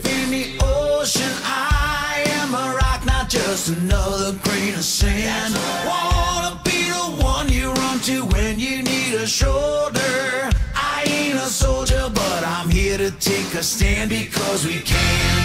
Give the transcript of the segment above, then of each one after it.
wave in the ocean. I am a rock, not just another grain of sand. Wanna be the one you run to when you need a shoulder. I ain't a soldier, but I'm here to take a stand because we can.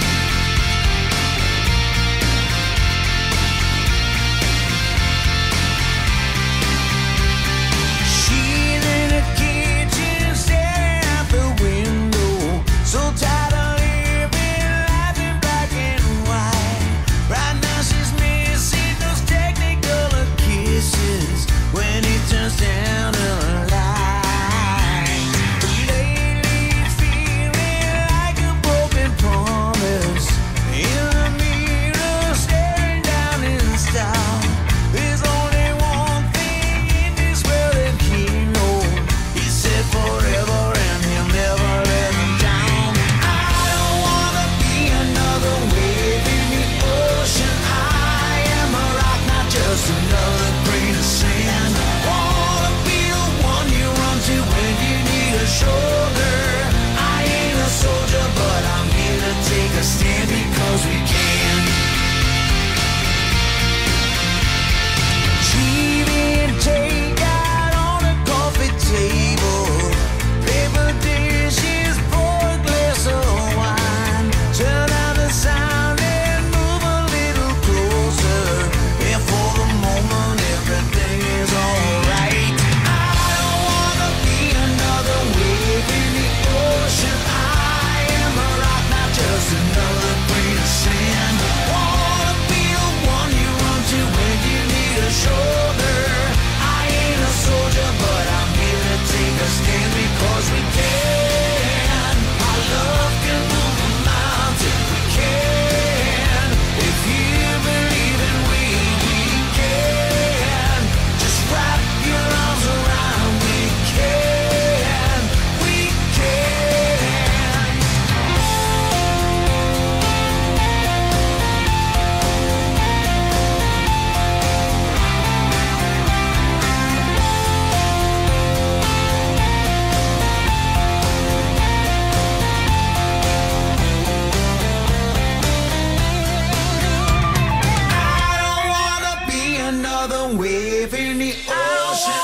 Wave in the ocean.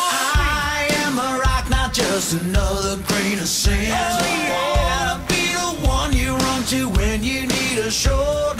I am a rock, not just another grain of sand. Wanna be the one you run to when you need a shoulder.